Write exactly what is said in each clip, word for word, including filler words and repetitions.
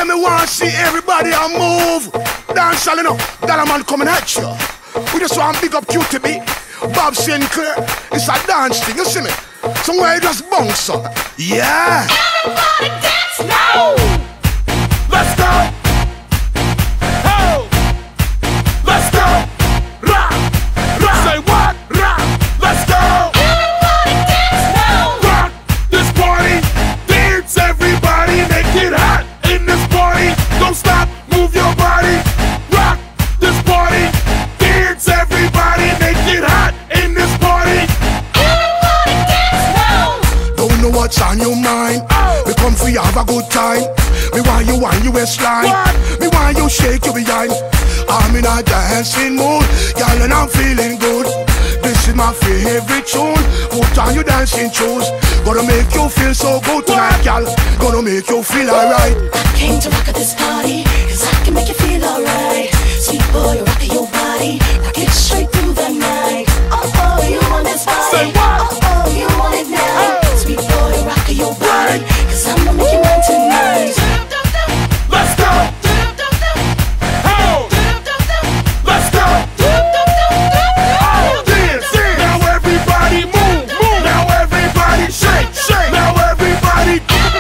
Yeah, me want to see everybody a move. Dance all enough, that man coming at you. We just want to big up Cutee B, Bob Sinclar. It's a dance thing, you see me? Somewhere you just bounce up. Yeah. Everybody dance now. Let's go. Oh. Let's go. Rock. Rock. Say what? Rock. Let's go. Everybody dance now. Rock this party. Dance everybody. Make it hot in this party. Don't stop. Move your body. Rock this party. Dance everybody. Make it hot in this party. Everybody dance now. Don't know what's on your mind. We come for you have a good time. Me want you want you waistline. Me want you shake your behind. I'm in a dancing mood, girl, and I'm feeling good. This is my favorite tune. Put on your dancing shoes. Gonna make you feel so good tonight, girl. Gonna make you feel alright. I came to rock at this party, cause I can make you feel alright. Sweet boy, rock your body, rock it straight through the night. Oh oh, you want this body? Say what? Oh oh, you want it now? Sweet boy, rock your body, cause I'm gonna make you mine tonight. Let's go. Oh. Let's go. Oh, dance, dance. Now everybody move, move. Now everybody shake, shake. Now everybody.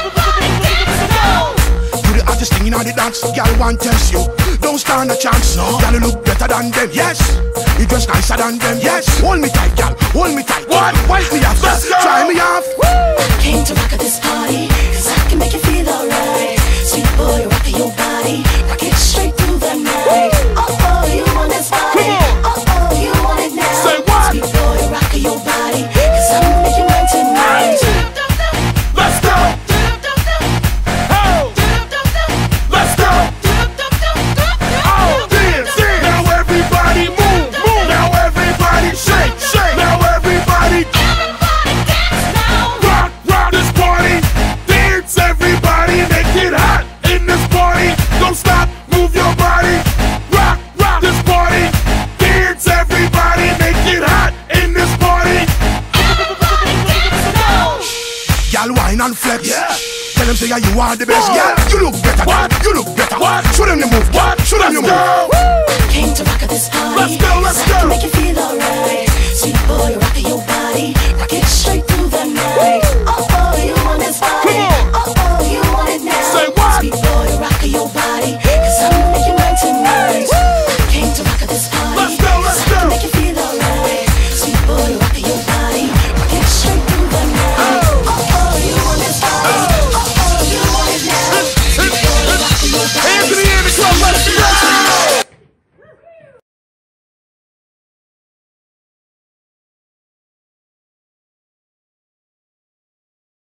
You the hottest thing in the dance, girl want test you. Don't stand a chance, no. Girl, you look better than them, yes. You dress nicer than them, yes. Hold me tight, girl, hold me tight. What? Wipe me off, let's go. Try me off. I came to rock at this party, cause I can make you feel alright. Sweet boy, rock your body, rock it straight through the night. Oh oh, you want this body? Oh oh, you want it now? Say what? Sweet boy, rock your body, cause I'm gonna make you mine tonight. Let's go. Oh. Let's go. Oh, dance, dance. Now everybody move, move. Now everybody shake, shake. Now everybody. Everybody dance now. Rock, rock this party. Dance everybody. Make it hot in this party. Don't stop, move your body. Rock, rock this party. Dance everybody. Make it hot in this party. Everybody dance now. Y'all wine and flex. Yeah. Tell them say yeah, you are the best. Yeah, you look better. What? You look better. What? Show them you move. What? Show them you move.